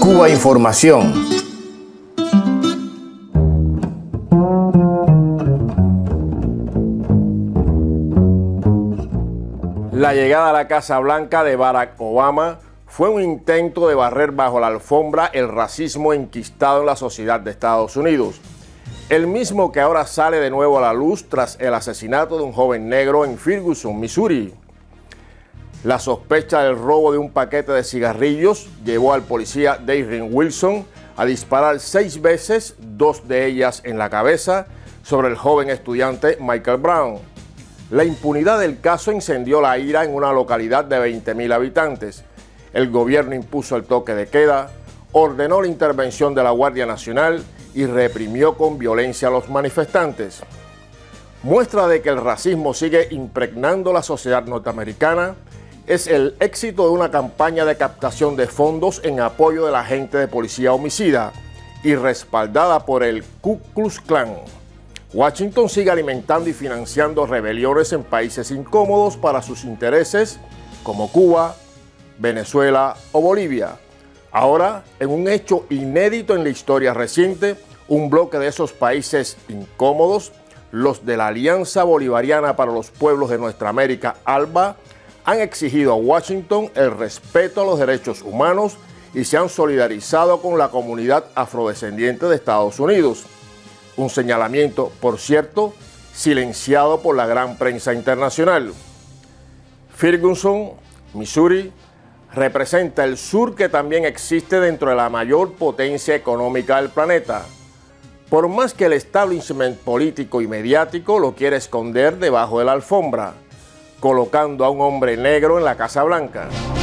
Cuba Información. La llegada a la Casa Blanca de Barack Obama fue un intento de barrer bajo la alfombra el racismo enquistado en la sociedad de Estados Unidos, el mismo que ahora sale de nuevo a la luz tras el asesinato de un joven negro en Ferguson, Missouri. La sospecha del robo de un paquete de cigarrillos llevó al policía Darren Wilson a disparar 6 veces, 2 de ellas en la cabeza, sobre el joven estudiante Michael Brown. La impunidad del caso encendió la ira en una localidad de 20.000 habitantes. El gobierno impuso el toque de queda, ordenó la intervención de la Guardia Nacional y reprimió con violencia a los manifestantes. Muestra de que el racismo sigue impregnando la sociedad norteamericana es el éxito de una campaña de captación de fondos en apoyo de la agente de policía homicida y respaldada por el Ku Klux Klan. Washington sigue alimentando y financiando rebeliones en países incómodos para sus intereses, como Cuba, Venezuela o Bolivia. Ahora, en un hecho inédito en la historia reciente, un bloque de esos países incómodos, los de la Alianza Bolivariana para los Pueblos de Nuestra América, ALBA, han exigido a Washington el respeto a los derechos humanos y se han solidarizado con la comunidad afrodescendiente de Estados Unidos. Un señalamiento, por cierto, silenciado por la gran prensa internacional. Ferguson, Missouri, representa el sur que también existe dentro de la mayor potencia económica del planeta. Por más que el establishment político y mediático lo quiere esconder debajo de la alfombra, colocando a un hombre negro en la Casa Blanca.